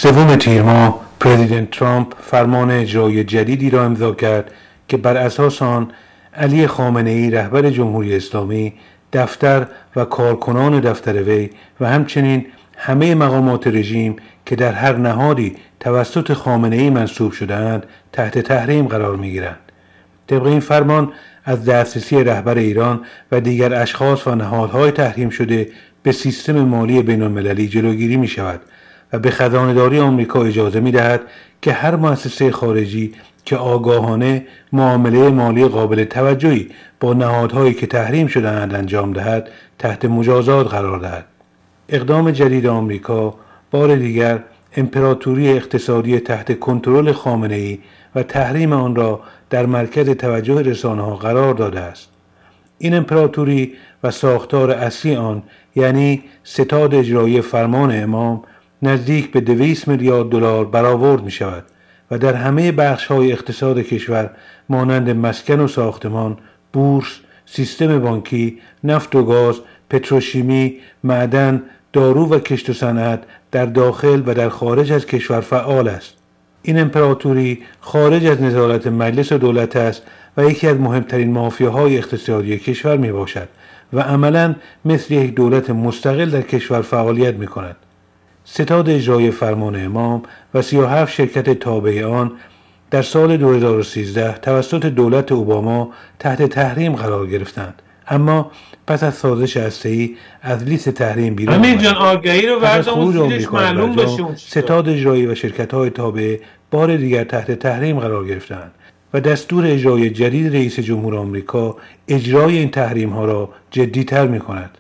سوم تیر ماه پرزیدنت ترامپ فرمان اجرایی جدیدی را امضا کرد که بر اساس آن علی خامنه‌ای رهبر جمهوری اسلامی دفتر و کارکنان دفتر وی و همچنین همه مقامات رژیم که در هر نهادی توسط خامنه‌ای منصوب شده‌اند تحت تحریم قرار می‌گیرند. طبق این فرمان از دسترسی رهبر ایران و دیگر اشخاص و نهادهای تحریم شده به سیستم مالی بین‌المللی جلوگیری می‌شود و به خزانه‌داری آمریکا اجازه می‌دهد که هر مؤسسه خارجی که آگاهانه معامله مالی قابل توجهی با نهادهایی که تحریم شده‌اند انجام دهد تحت مجازات قرار دهد. اقدام جدید آمریکا بار دیگر امپراتوری اقتصادی تحت کنترل خامنه‌ای و تحریم آن را در مرکز توجه رسانه‌ها قرار داده است. این امپراتوری و ساختار اصلی آن یعنی ستاد اجرایی فرمان امام نزدیک به 200 میلیارد دلار برآورد می شود و در همه بخش‌های اقتصاد کشور مانند مسکن و ساختمان، بورس، سیستم بانکی، نفت و گاز، پتروشیمی، معدن، دارو و کشت و صنعت در داخل و در خارج از کشور فعال است. این امپراتوری خارج از نظارت مجلس و دولت است و یکی از مهمترین مافیاهای اقتصادی کشور می باشد و عملاً مثل یک دولت مستقل در کشور فعالیت می کند. ستاد اجرایی فرمان امام و 37 شرکت تابع آن در سال 2013 توسط دولت اوباما تحت تحریم قرار گرفتند، اما پس از سازش هسته‌ای از لیست تحریم بیرون امیر جان آگهی رو برداشت معلوم بشه. ستاد اجرایی و شرکت‌های تابع بار دیگر تحت تحریم قرار گرفتند و دستور اجرایی جدید رئیس جمهور آمریکا اجرای این تحریم‌ها را جدی‌تر می‌کند.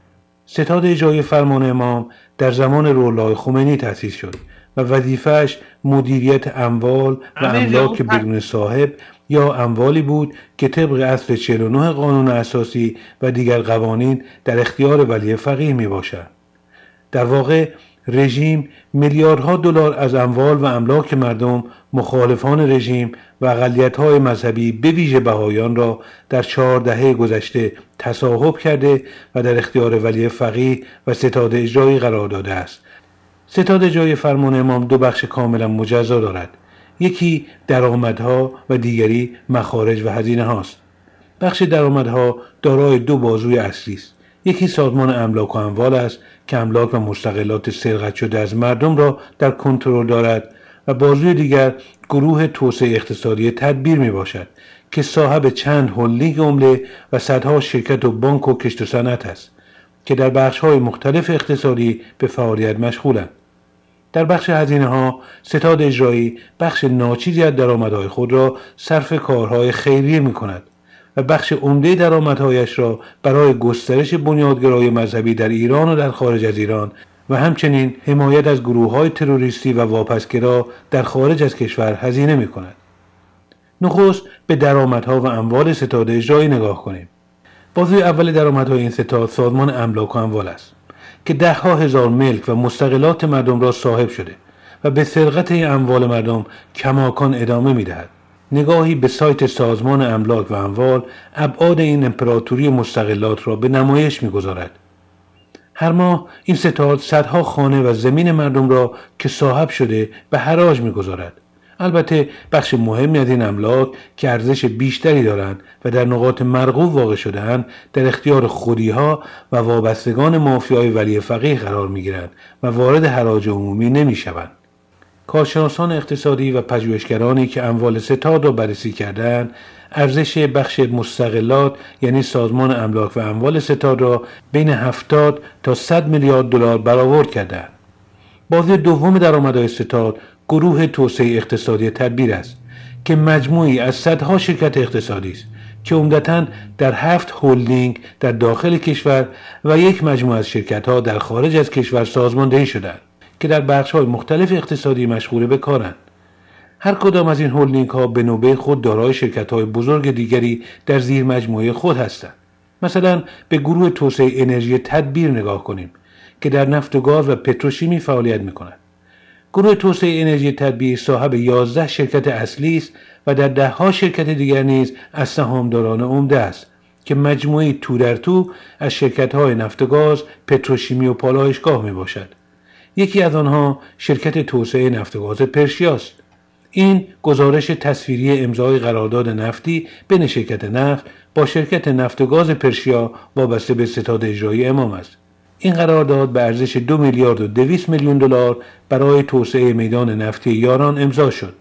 ستاد اجرایی فرمان امام در زمان روح‌الله خمینی تأسیس شد و وظیفه‌اش مدیریت اموال و املاک بدون صاحب یا اموالی بود که طبق اصل 49 قانون اساسی و دیگر قوانین در اختیار ولی فقیه می باشد. در واقع رژیم میلیاردها دلار از اموال و املاک مردم، مخالفان رژیم و اقلیت‌های مذهبی به ویژه بهائیان را در 4 دهه گذشته تصاحب کرده و در اختیار ولی فقیه و ستاد اجرایی قرار داده است. ستاد اجرایی فرمان امام 2 بخش کاملا مجزا دارد. یکی درآمدها و دیگری مخارج و هزینه هاست. بخش درآمدها دارای 2 بازوی اصلی است. یکی سازمان املاک و اموال است که املاک و مستغلات سرقت شده از مردم را در کنترل دارد و بازوی دیگر گروه توسعه اقتصادی تدبیر می باشد که صاحب چند هلدینگ عمله و صدها شرکت و بانک و کشت و صنعت است که در بخش‌های مختلف اقتصادی به فعالیت مشغولند. در بخش هزینه‌ها ستاد اجرایی بخش ناچیزی از درآمدهای خود را صرف کارهای خیریه می‌کند و بخش عمده درآمدهایش را برای گسترش بنیادگرای مذهبی در ایران و در خارج از ایران و همچنین حمایت از گروه‌های تروریستی و واپسگرا در خارج از کشور هزینه می‌کند. نخست به درآمدها و اموال ستاد اجرایی نگاه کنیم. بازوی اول درآمدهای این ستاد سازمان املاک و اموال است که 10,000 هزار ملک و مستغلات مردم را صاحب شده و به سرقت این اموال مردم کماکان ادامه می‌دهد. نگاهی به سایت سازمان املاک و اموال ابعاد این امپراتوری مستغلات را به نمایش می‌گذارد. هر ماه این ستاد صدها خانه و زمین مردم را که صاحب شده به حراج می‌گذارد. البته بخش مهمی از این املاک که ارزش بیشتری دارند و در نقاط مرغوب واقع شده‌اند در اختیار خودی‌ها و وابستگان مافیای ولی فقیه قرار می‌گیرند و وارد حراج عمومی نمی‌شوند. کارشناسان اقتصادی و پژوهشگرانی که اموال ستاد را بررسی کردند، ارزش بخش مستغلات یعنی سازمان املاک و اموال ستاد را بین 70 تا 100 میلیارد دلار برآورد کردند. بازوی دوم درآمدهای ستاد گروه توسعه اقتصادی تدبیر است که مجموعی از صدها شرکت اقتصادی است که عمدتاً در 7 هلدینگ در داخل کشور و یک مجموعه از شرکت‌ها در خارج از کشور سازماندهی شده‌اند که در بخش‌های مختلف اقتصادی مشغول به کارند. هر کدام از این هلدینگ‌ها به نوبه خود دارای شرکت‌های بزرگ دیگری در زیر مجموعه خود هستند. مثلا به گروه توسعه انرژی تدبیر نگاه کنیم که در نفت و گاز و پتروشیمی فعالیت می‌کند. گروه توسعه انرژی تدبیر صاحب 11 شرکت اصلی است و در 10 شرکت دیگر نیز از سهامداران عمده است که مجموعی تو در تو از شرکت‌های نفت و گاز، پتروشیمی و پالایشگاه میباشد. یکی از آنها شرکت توسعه نفت و گاز پرشیاست. این گزارش تصویری امضای قرارداد نفتی بین شرکت نفت با شرکت نفت و گاز پرشیا وابسته به ستاد اجرایی امام است. این قرارداد به ارزش 2 میلیارد و 200 میلیون دلار برای توسعه میدان نفتی یاران امضا شد.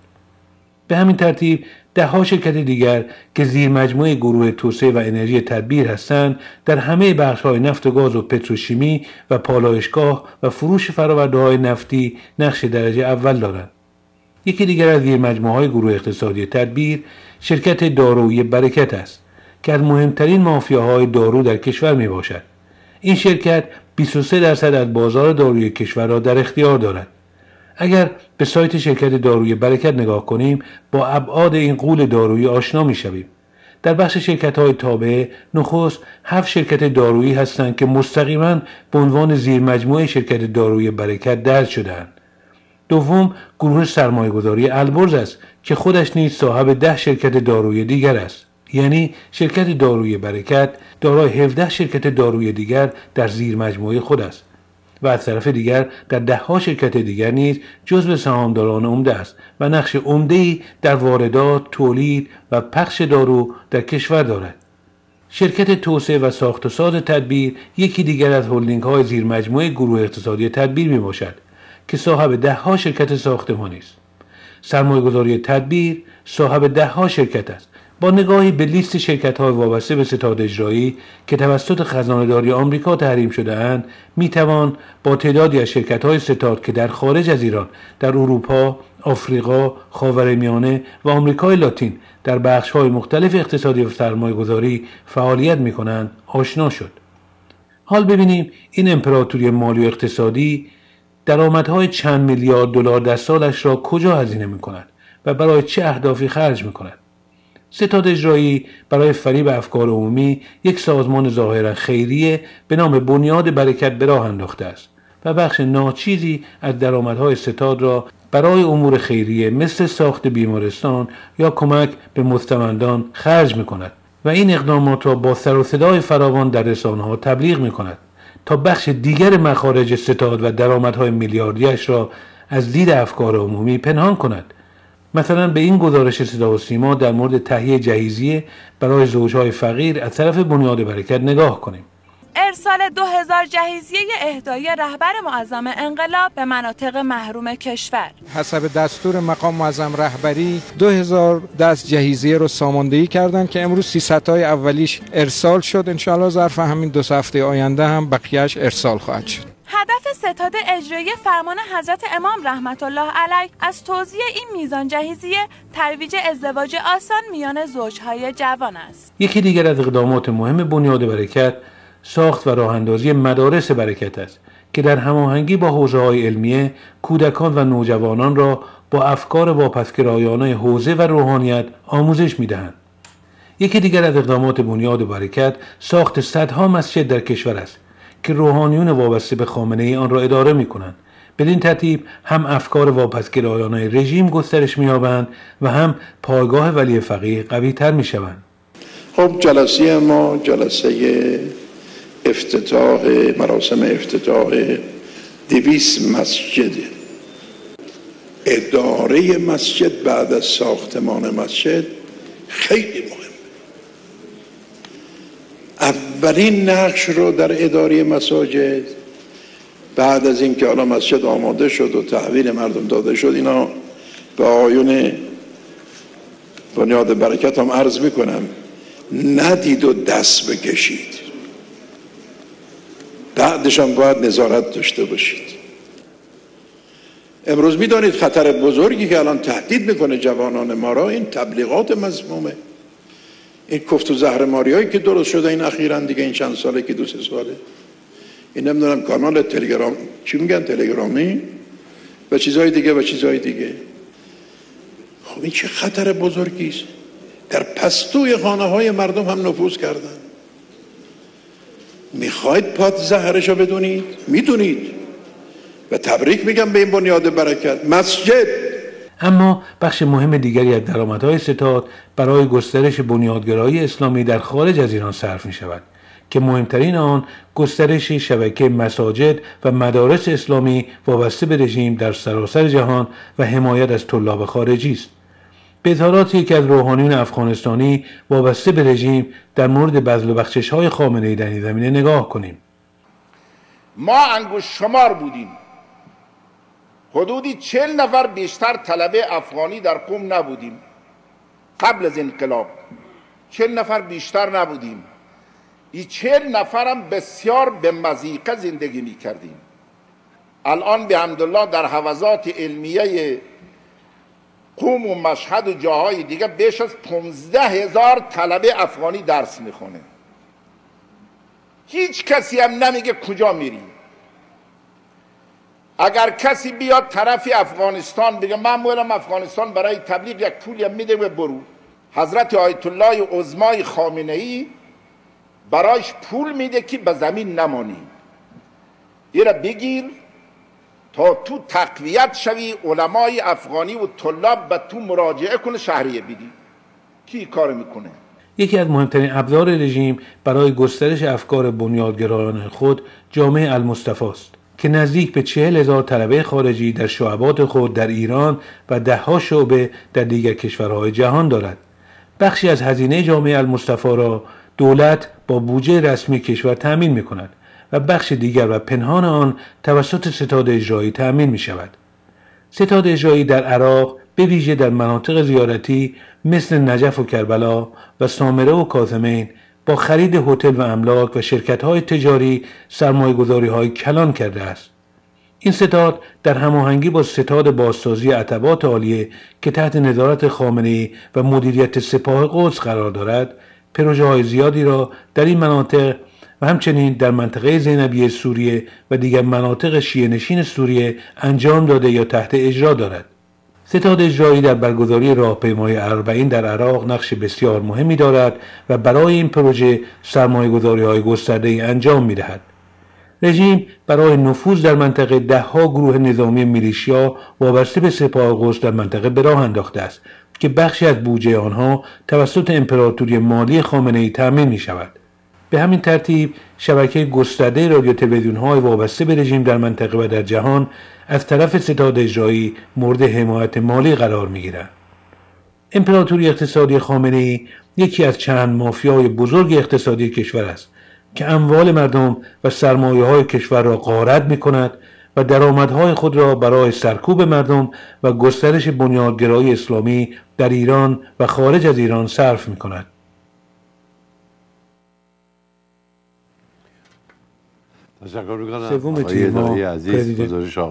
به همین ترتیب ده‌ها شرکت دیگر که زیر مجموعه گروه توسعه و انرژی تدبیر هستند در همه بخش‌های نفت و گاز و پتروشیمی و پالایشگاه و فروش فرآورده‌های نفتی نقش درجه اول دارند. یکی دیگر از زیر مجموعه‌های گروه اقتصادی تدبیر شرکت دارویی برکت است که از مهمترین مافیاهای دارو در کشور می باشد. این شرکت 23% از بازار داروی کشور را در اختیار دارد. اگر به سایت شرکت دارویی برکت نگاه کنیم با ابعاد این غول دارویی آشنا می شویم. در بخش شرکت‌های تابعه نخست 7 شرکت دارویی هستند که مستقیما به عنوان زیر مجموعه شرکت دارویی برکت درج شده‌اند. دوم گروه سرمایه‌گذاری البرز است که خودش نیز صاحب 10 شرکت دارویی دیگر است. یعنی شرکت دارویی برکت دارای 17 شرکت دارویی دیگر در زیر مجموعه خود است و از طرف دیگر در ده‌ها شرکت دیگر نیز جزو سهامداران عمده است و نقش عمده‌ای در واردات، تولید و پخش دارو در کشور دارد. شرکت توسعه و ساخت و ساز تدبیر یکی دیگر از هلدینگ‌های زیر مجموعه گروه اقتصادی تدبیر میباشد که صاحب ده‌ها شرکت ساختمانی است. سرمایه‌گذاری تدبیر صاحب ده‌ها شرکت است. با نگاهی به لیست شرکت‌های وابسته به ستاد اجرایی که توسط خزانه‌داری آمریکا تحریم شده‌اند، می‌توان با تعدادی از شرکت‌های ستاد که در خارج از ایران، در اروپا، آفریقا، خاورمیانه و آمریکای لاتین در بخش‌های مختلف اقتصادی و سرمایه‌گذاری فعالیت می‌کنند، آشنا شد. حال ببینیم این امپراتوری مالی و اقتصادی درآمدهای چند میلیارد دلار در سالش را کجا هزینه می‌کند و برای چه اهدافی خرج می‌کند. ستاد اجرایی برای فریب افکار عمومی یک سازمان ظاهرا خیریه به نام بنیاد برکت به راه انداخته است و بخش ناچیزی از درآمدهای ستاد را برای امور خیریه مثل ساخت بیمارستان یا کمک به مستمندان خرج می‌کند و این اقدامات را با سر و صدای فراوان در رسانه‌ها تبلیغ می‌کند تا بخش دیگر مخارج ستاد و درآمدهای میلیاردیش را از دید افکار عمومی پنهان کند. مثلا به این گزارش صدا و سیما در مورد تهیه جهیزیه برای زوجهای فقیر از طرف بنیاد برکت نگاه کنیم. ارسال 2000 جهیزیه اهدایی رهبر معظم انقلاب به مناطق محروم کشور. حسب دستور مقام معظم رهبری 2000 دست جهیزیه رو ساماندهی کردن که امروز 300 تای اولیش ارسال شد. انشاءالله ظرف همین 2 هفته آینده هم بقیه‌اش ارسال خواهد شد. هدف ستاد اجرایی فرمان حضرت امام رحمت الله علیه از توزیع این میزان جهیزیه ترویج ازدواج آسان میان زوجهای جوان است. یکی دیگر از اقدامات مهم بنیاد برکت ساخت و راهاندازی مدارس برکت است که در هماهنگی با حوزه‌های علمیه کودکان و نوجوانان را با افکار واپسگرایانه حوزه و روحانیت آموزش می‌دهند. یکی دیگر از اقدامات بنیاد برکت ساخت صدها مسجد در کشور است که روحانیون وابسته به خامنه‌ای آن را اداره می‌کنند. بدین ترتیب هم افکار واپسگرایانه رژیم گسترش می‌یابند و هم پایگاه ولی فقیه قوی‌تر می‌شوند. خب جلسه ما جلسه افتتاح مراسم افتتاح 200 مسجد. اداره مسجد بعد از ساختمان مسجد خیلی مهم. اولین نقش رو در اداره مساجد بعد از اینکه حالا مسجد آماده شد و تحویل مردم داده شد، اینا به آیون بنیاد برکت هم عرض میکنم، ندید و دست بکشید، بعدش هم باید نظارت داشته باشید. امروز میدانید خطر بزرگی که الان تهدید میکنه جوانان ما را این تبلیغات مذمومه، این کفت و زهرماری هایی که درست شده این اخیراً دیگه، این چند ساله که 2-3 ساله، این نمیدونم کانال تلگرام چی میگن، تلگرامی و چیزهای دیگه خب این چه خطر بزرگی است. در پستوی خانه های مردم هم نفوذ کردن. میخواید پاد زهرشو بدونید؟ میدونید و تبریک میگم به این بنیاد برکت مسجد. اما بخش مهم دیگری از درآمدهای ستاد برای گسترش بنیادگرایی اسلامی در خارج از ایران صرف می شود که مهمترین آن گسترش شبکه مساجد و مدارس اسلامی وابسته به رژیم در سراسر جهان و حمایت از طلاب خارجی است. به اظهارات یکی از روحانیون افغانستانی وابسته به رژیم در مورد بذل و بخشش‌های خامنه‌ای در این زمینه نگاه کنیم. ما انگشت شمار بودیم، حدودی 40 نفر بیشتر طلبه افغانی در قم نبودیم. قبل از انقلاب 40 نفر بیشتر نبودیم. این 40 نفرم بسیار به مضیقه زندگی می کردیم. الان به حمدالله در حوزات علمیه قم و مشهد و جاهای دیگه بیش از 15,000 طلبه افغانی درس میخونه. هیچ کسی هم نمیگه کجا میری. اگر کسی بیاد طرف افغانستان بگه من میرم افغانستان برای تبلیغ، یک پولی هم میده و برو. حضرت آیت الله عظمای خامنه‌ای برایش پول میده که به زمین نمانی. ایره بگیر تا تو تقویت شوی، علمای افغانی و طلاب به تو مراجعه کنه، شهریه بدی. کی کار میکنه؟ یکی از مهمترین ابزار رژیم برای گسترش افکار بنیادگرایانه خود جامعه المصطفی است که نزدیک به 40,000 طلبه خارجی در شعبات خود در ایران و ده‌ها شعبه در دیگر کشورهای جهان دارد. بخشی از هزینه جامعه المصطفی را دولت با بودجه رسمی کشور تأمین می‌کند و بخش دیگر و پنهان آن توسط ستاد اجرایی تأمین می‌شود. ستاد اجرایی در عراق به ویژه در مناطق زیارتی مثل نجف و کربلا و سامره و کاظمین با خرید هتل و املاک و شرکت‌های تجاری سرمایه‌گذاری‌های کلان کرده است. این ستاد در هماهنگی با ستاد بازسازی عتبات عالیه که تحت نظارت خامنه‌ای و مدیریت سپاه قدس قرار دارد، پروژه‌های زیادی را در این مناطق و همچنین در منطقه زینبیه سوریه و دیگر مناطق شیعه‌نشین سوریه انجام داده یا تحت اجرا دارد. ستاد اجرایی در برگزاری راهپیمایی اربعین در عراق نقش بسیار مهمی دارد و برای این پروژه سرمایه‌گذاری‌های گسترده‌ای انجام می‌دهد. رژیم برای نفوذ در منطقه ده‌ها گروه نظامی میلیشیا وابسته به سپاه قدس در منطقه به راه انداخته است که بخشی از بودجه آنها توسط امپراتوری مالی خامنه‌ای تامین می‌شود. به همین ترتیب شبکه گسترده رادیو تلویزیون‌های وابسته به رژیم در منطقه و در جهان از طرف ستاد اجرایی مورد حمایت مالی قرار می‌گیرند. امپراتوری اقتصادی خامنه‌ای یکی از چند مافیای بزرگ اقتصادی کشور است که اموال مردم و سرمایه‌های کشور را غارت می‌کند و درآمدهای خود را برای سرکوب مردم و گسترش بنیادگرایی اسلامی در ایران و خارج از ایران صرف می‌کند. تشکر میکنم آقای دایی عزیز.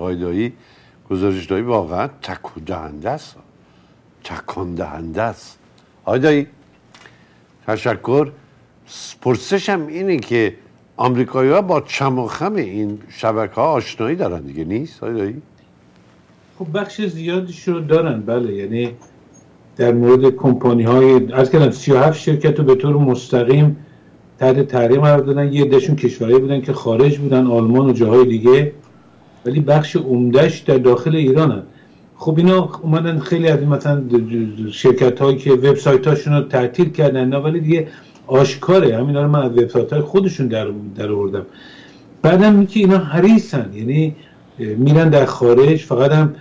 گزارش دایی واقعا تکون دهنده است، تکان دهنده است. آقای دایی تشکر. پرسشم اینه که آمریکایی ها با چم و خم این شبکه ها آشنایی دارن دیگه، نیست آقای دایی؟ خب بخش زیادیش رو دارن، بله. یعنی در مورد کمپانی های از کردم 37 شرکت رو به طور مستقیم تحت تحریم قرار دادن. یه عده‌شون کشورهایی بودن که خارج بودن، آلمان و جاهای دیگه، ولی بخش عمده‌اش در داخل ایرانن. خب اینا اومدن خیلی از مثلا شرکت هایی که وبسایت‌هاشون رو تعطیل کردن، ولی دیگه آشکاره. همینا رو من از وبسایت‌های خودشون در آوردم. بعدم میگه اینا حریصن، یعنی میرن در خارج، فقط هم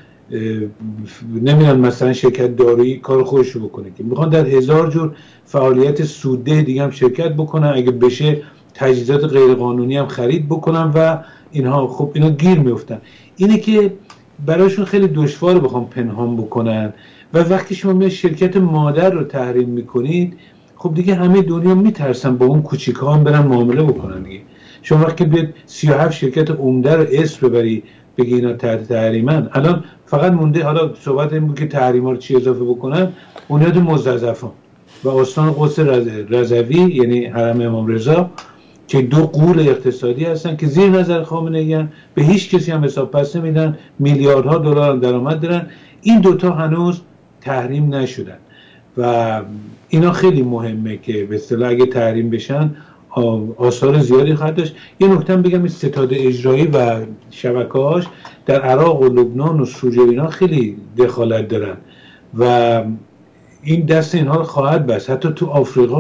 نمیرن مثلا شرکت دارویی کار خودش رو بکنه، که میخوان در 1000 جور فعالیت سودده دیگه هم شرکت بکنن، اگه بشه تجهیزات غیرقانونی هم خرید بکنن و اینها. خب اینا گیر میفتن. اینه که براشون خیلی دشواره بخوام پنهان بکنن و وقتی شما میاد شرکت مادر رو تحریم میکنید، خب دیگه همه دنیا میترسن با اون کوچیک‌ها هم برن معامله بکنن دیگه. شما وقتی بیاد 37 شرکت عمده رو اسم ببری بگی اینا تحت تحریمن، الان فقط مونده حالا صحبت این بود که تحریما رو چی اضافه بکنن. بنیاد مستضعفان و استان قدس رضوی یعنی حرم امام رضا که دو غول اقتصادی هستن که زیر نظر خامنه‌ای ان، به هیچ کسی هم حساب پس نمیدن، میلیاردها دلار درآمد دارن. این دوتا هنوز تحریم نشدن و اینا خیلی مهمه که به اصطلاح اگه تحریم بشن آثار زیادی خواهد داشت. یه نکته بگم، این ستاد اجرایی و شبکه‌هاش در عراق و لبنان و سوریه اینا خیلی دخالت دارن و این دست اینها رو خواهد بست. حتی تو آفریقا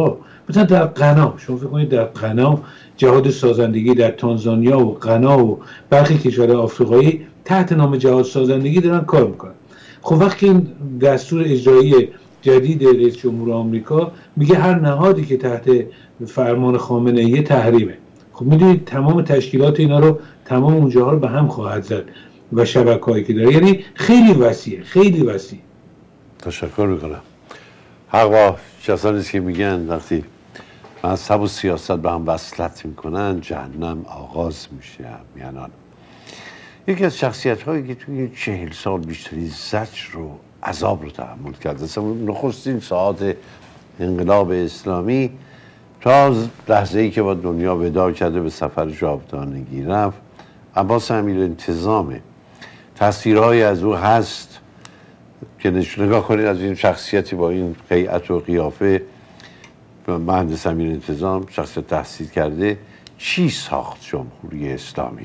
مثلا در غنا، شما فکر کنید در غنا جهاد سازندگی در تانزانیا و غنا و برخی کشورهای آفریقایی تحت نام جهاد سازندگی دارن کار میکنن. خب وقتی این دستور اجرایی جدید رئیس جمهور آمریکا میگه هر نهادی که تحت فرمان خامنه‌ای تحریمه، خب میدونید تمام تشکیلات اینا رو، تمام اونجاها رو به هم خواهد زد و شبکه‌هایی که داره، یعنی خیلی وسیعه، خیلی وسیع. تشکر میکنم. حق با کسانی که میگن وقتی مذهب و سیاست به هم وصلت میکنن جهنم آغاز میشه. میانان یکی از شخصیت هایی که توی 40 سال بیشتری زجر و عذاب رو تحمل کرده، نخستین ساعات انقلاب اسلامی تا لحظه ای که با دنیا وداع کرده به سفر جاودانگی رفت، عباس امیرانتظامه. تصویرهای از او هست که نگاه کنید از این شخصیتی با این هیئت و قیافه، مهندس امیرانتظام، شخصیت تحصیل کرده، چی ساخت جمهوری اسلامی؟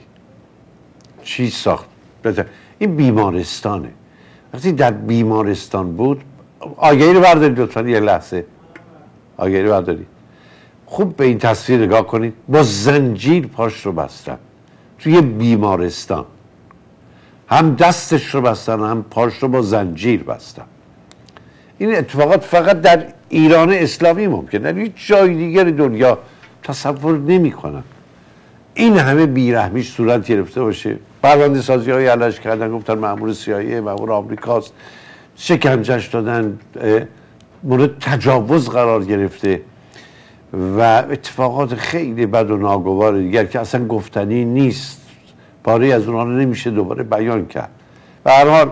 چی ساخت؟ این بیمارستانه. وقتی در بیمارستان بود، آگهی رو بردارید لطفا، یه لحظه آگهی رو بردارید، خوب به این تصویر نگاه کنید. با زنجیر پاش رو بستن توی بیمارستان، هم دستش رو بستن هم پاش رو با زنجیر بستن. این اتفاقات فقط در ایران اسلامی ممکنه، در هیچ جای دیگر دنیا تصور نمی کنن این همه بیرحمیش صورت گرفته باشه. پرونده سازی های علیش کردن، گفتن مأمور CIA، مأمور آمریکاست، شکنجش دادن، مورد تجاوز قرار گرفته و اتفاقات خیلی بد و ناگوار دیگر که اصلا گفتنی نیست. پاره از اونها رو نمیشه دوباره بیان کرد. و هر حال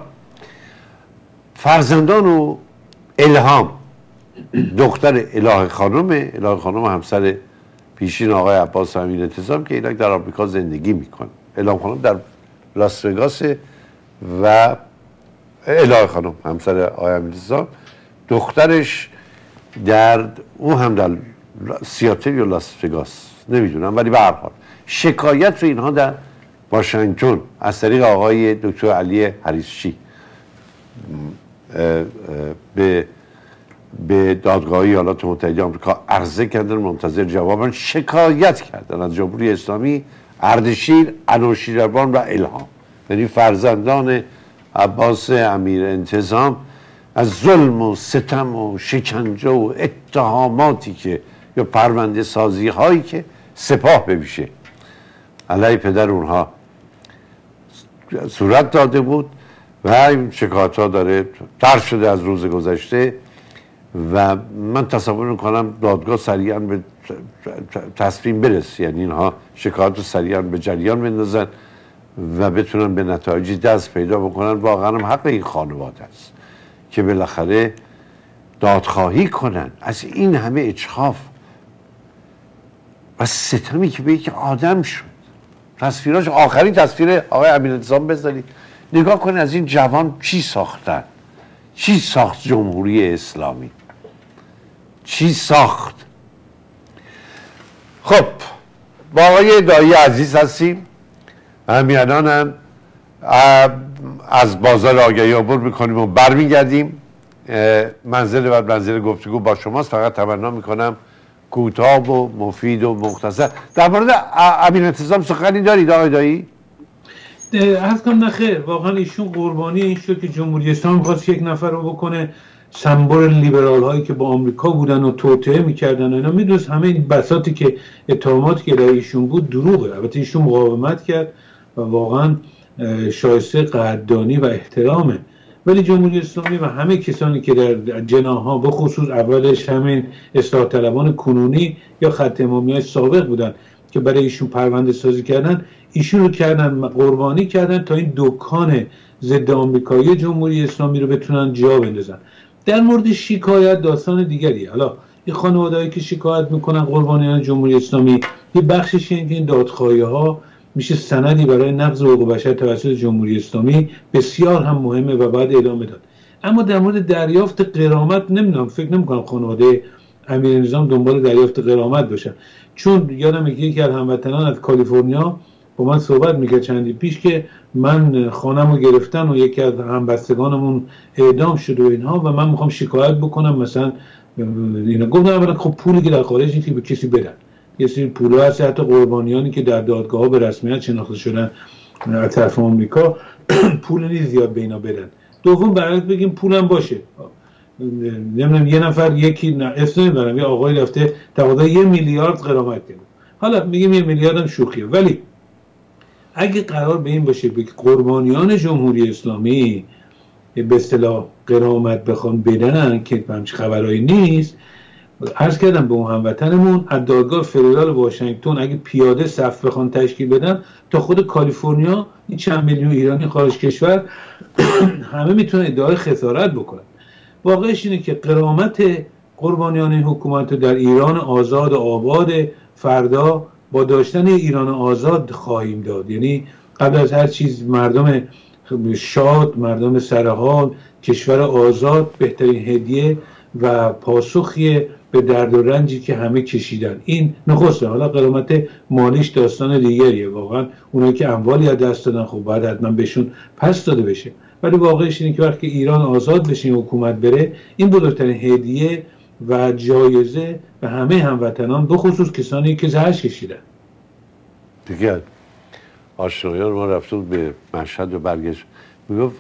فرزندان و الهام، دختر اله خانم همسر پیشین آقای عباس امیرانتظام که اینا در آمریکا زندگی میکنه. الهام خانم در لاس وگاس و اله خانم همسر آقای امیرانتظام دخترش در او هم در سیاتل یا لاس وگاس نمیدونم، ولی به هر حال شکایت رو اینها در واشنگتن از طریق آقای دکتر علی حریصچی به دادگاه ایالات متحده آمریکا عرضه کردن، منتظر جوابن. شکایت کردن از جمهوری اسلامی، اردشیر، انوشیروان و الهام، یعنی فرزندان عباس امیرانتظام، از ظلم و ستم و شکنجه و اتهاماتی که یا پرونده سازی هایی که سپاه بویژه علیه پدر اونها صورت داده بود و این شکایت ها داره طرح شده از روز گذشته و من تصور میکنم دادگاه سریعا به تصمیم برسه، یعنی اینها شکایت رو سریعا به جریان بندازن و بتونن به نتایجی دست پیدا بکنن. واقعا هم حق این خانواده است که بالاخره دادخواهی کنن از این همه اجحاف و ستمی که به یک آدم شد. تصویراش، آخرین تصویر آقای امیرانتظام بذارید، نگاه کنید از این جوان چی ساختن، چی ساخت جمهوری اسلامی، چی ساخت. خب با آقای دایی عزیز هستیم، همیانان هم از بازار آگهی عبور میکنیم و برمیگردیم. منزل گفتگو با شماست. فقط تمنا میکنم کوتاه و مفید و مختصر. در مورد امیرانتظام سخنی دارید آقای دایی؟ عرض کنم نخیر، واقعا ایشون قربانی این شد که جمهوری اسلامی می‌خواست یک نفر رو بکنه سمبل لیبرال هایی که با آمریکا بودن و توطئه میکردن. اینا میدونست همه این بساطی که اتهاماتی که در ایشون بود دروغه. البته ایشون مقاومت کرد و واقعا شایسته قدردانی و احترامه، ولی جمهوری اسلامی و همه کسانی که در جناح‌ها به خصوص اولش همین اصلاح طلبان کنونی یا خط امامی‌های سابق بودن که برای ایشون پرونده سازی کردن، ایشون رو کردن قربانی کردن تا این دکان ضد آمریکایی جمهوری اسلامی رو بتونن جا بندازن. در مورد شکایت داستان دیگری. حالا این خانواده‌ای که شکایت میکنن قربانیان جمهوری اسلامی، یه بخشش اینه که این دادخواهی‌ها میشه سندی برای نقض حقوق بشر توسط جمهوری اسلامی، بسیار هم مهمه و باید ادامه داد. اما در مورد دریافت غرامت نمیدونم، فکر نمی‌کنم خانواده امیرانتظام دنبال دریافت غرامت باشن، چون یادم یکی از هموطنان از کالیفرنیا با من صحبت میکرد چندی پیش که من خانه‌مو گرفتن و یکی از همبستگانمون اعدام شد و اینها و من میخوام شکایت بکنم مثلا اینا گفتن اولا خب پولی که در خارج نیست که به کسی بدن، یه سری پولا هست حتی قربانیانی که در دادگاه‌ها به رسمیت شناخته شدن از طرف آمریکا پول نیست زیاد به اینا بدن. دوم برعکس بگیم پولم باشه، نمیدونم یه نفر یکی اسم نمیبرم یه آقای رفته تقاضای 1 میلیارد غرامت کرده، حالا میگیم 1 میلیارد هم شوخیه، ولی اگه قرار به این باشه که قربانیان جمهوری اسلامی به اصطلاح غرامت بخوان بدن که همچین خبرایی نیست، عرض کردم به اون هموطنمون از دادگاه فدرال واشنگتن اگه پیاده صف بخوان تشکیل بدن تا خود کالیفرنیا این چند میلیون ایرانی خارج کشور همه میتونن ادعای خسارت بکنن. واقعش اینه که غرامت قربانیان حکومت در ایران آزاد و آباد فردا با داشتن ایران آزاد خواهیم داد. یعنی قبل از هر چیز مردم شاد، مردم سرحال، کشور آزاد بهترین هدیه و پاسخیه به درد و رنجی که همه کشیدن. این نخسته. حالا غرامت مالیش داستان دیگریه، واقعا اونایی که اموالی از دست دادن خب باید حتما بهشون پس داده بشه، ولی واقعش اینه که وقتی ایران آزاد بشه این حکومت بره، این بزرگترین هدیه و جایزه به همه هموطنان، به خصوص کسانی که زحمت کشیدن. دیگه آشنایان ما رفتون به مشهد و برگشت، میگفت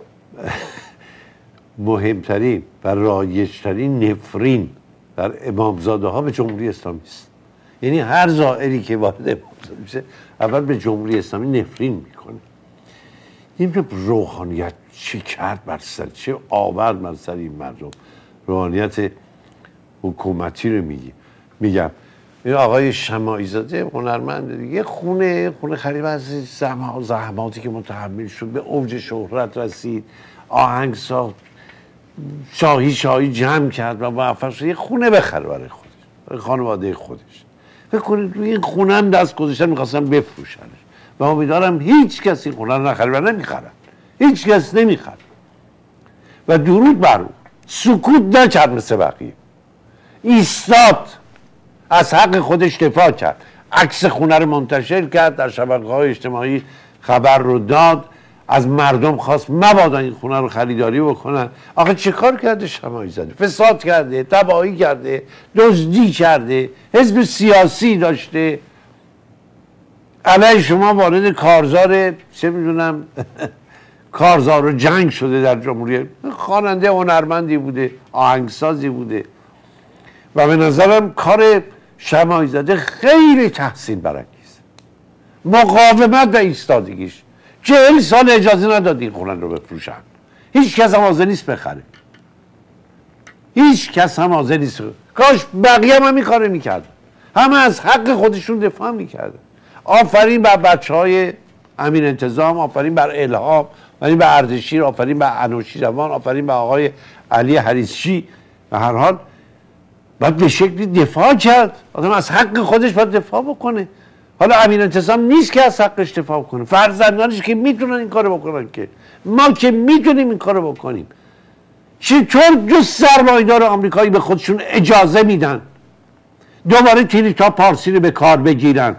مهمترین و رایجترین نفرین در امامزاده ها به جمهوری اسلامی است. یعنی هر زائری که وارد امامزاده میشه اول به جمهوری اسلامی نفرین میکنه. این روحانیت چه کرد بر سر، چه آورد بر سر این مردم. روحانیت حکومتی رو میگم. این آقای شماعی زاده هنرمند یه خونه خریب از زحماتی که متحمل شد به اوج شهرت رسید، آهنگ ساخت، شاهی جمع کرد و موفق شد یه خونه بخره برای خودش، برای خانواده خودش. فکر کنید این خونه هم دست گذاشتن می‌خواستن بفروشنش و امیدوارم هیچ کسی خونه رو نخره و نمیخرن، هیچ کس نمیخره و درود بر او سکوت نکرد مثل بقیه، ایستاد، از حق خودش دفاع کرد، عکس خونه رو منتشر کرد، در شبکه‌های اجتماعی خبر رو داد، از مردم خواست مبادا این خونه رو خریداری بکنن. آخه چه کار کرده شماعی زاده؟ فساد کرده، تباهی کرده، دزدی کرده، حزب سیاسی داشته، علیه شما وارد کارزار چه میدونم کارزار و جنگ شده در جمهوری. خواننده هنرمندی بوده، آهنگسازی بوده و به نظرم کار شماعی زاده خیلی تحسین برانگیز. مقاومت و ایستادگیش 40 سال اجازه نداد این خونه رو بفروشن. هیچ کس هم حاضر نیست بخره، هیچ کس هم حاضر نیست. کاش بقیه هم این کارو میکرد، همه از حق خودشون دفاع میکردن. آفرین بر بچهای امین انتظام، آفرین بر الهام، آفرین بر اردشیر، آفرین بر انوشیروان، آفرین بر آقای علی حریصی. به هر حال باید به شکلی دفاع کرد، آدم از حق خودش باید دفاع بکنه. حالا امین انتظام نیست که از حقش دفاع کنه، فرزندانش که میتونن این کارو بکنن، که ما که میتونیم این کارو بکنیم. چطور جز سرمایه‌دار آمریکایی به خودشون اجازه میدن دوباره تریتا پارسی رو به کار بگیرن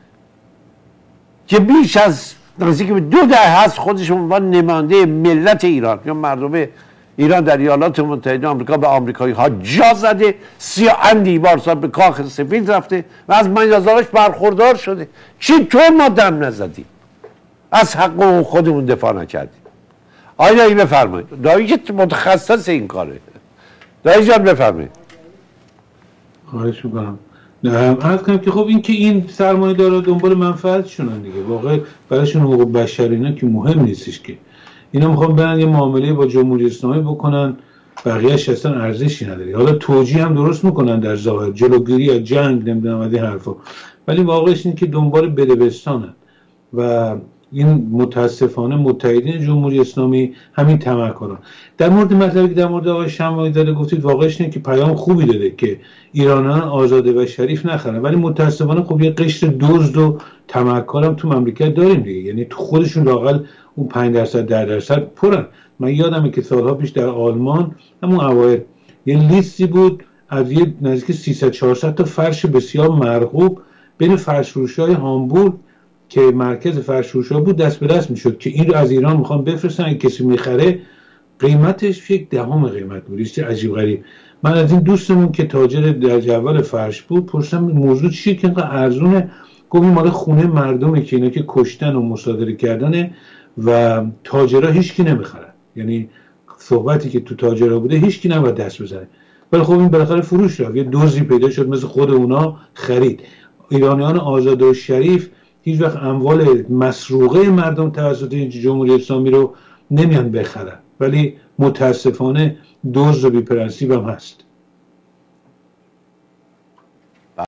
که بیش از نزدیک به 2 دهه هست خودشون عنوان نماینده ملت ایران یا مردم ایران در ایالات متحده آمریکا به آمریکایی ها جا زده، 30 بار به کاخ سفید رفته و از میازارش برخوردار شده. چطور ما دم نزدیم؟ از حق خودمون دفاع نکردیم؟ آقای دایی بفرمایید. دایی که متخصص این کاره. دایی جان بفرمایید. خواهش میکنم. عرض کنم که خب این که این سرمایه دارا دنبال منفعتشونن دیگه، واقعا برایشون حقوق بشر اینا که مهم نیستش که. اینا میخوان برن یه معامله با جمهوری اسلامی بکنن، بقیه‌اش اصلا ارزشی نداره. حالا توجیه هم درست میکنن در ظاهر، جلوگیری از جنگ نمیدونم از این حرفا، ولی واقعش اینه که دنبال بدبستانن و این متاسفانه متحدین جمهوری اسلامی همین طمع کنن. در مورد مطلبی که در مورد آقای شماعی زاده گفتید، واقعش اینه که پیام خوبی داده که ایرانیان آزاده و شریف نخرن، ولی متاسفانه خب یه قشر دزد و طمعکار هم تو مملکت داریم دیگه. یعنی تو خودشون لااقل اون 5% 10% پرن. من یادمه که سالها پیش در آلمان همون اوایل یه لیستی بود از یه نزدیک 300-400 تا فرش بسیار مرغوب بین فرش‌فروشای هامبورگ که مرکز فرش‌فروشا بود دست به دست میشد که این رو از ایران میخوان بفرستن، اگه کسی میخره قیمتش 1/10 قیمت بود. چه عجیب غریب. من از این دوستمون که تاجر درجه اول فرش بود پرسیدم موضوع چیه که اینقدر ارزونه؟ گفت این مال خونه مردمه که اینا که کشتن و مصادره کردنه و تاجرها هیچکی نمیخرن. یعنی صحبتی که تو تاجرها بوده هیچکی نباید دست بزنه. ولی خب این بالاخره فروش رفت، یه دزدی پیدا شد مثل خود اونا خرید. ایرانیان آزاد و شریف هیچ وقت اموال مسروقه مردم توسط جمهوری اسلامی رو نمیان بخرن، ولی متاسفانه دزد و بی‌پرنسیب هم هست.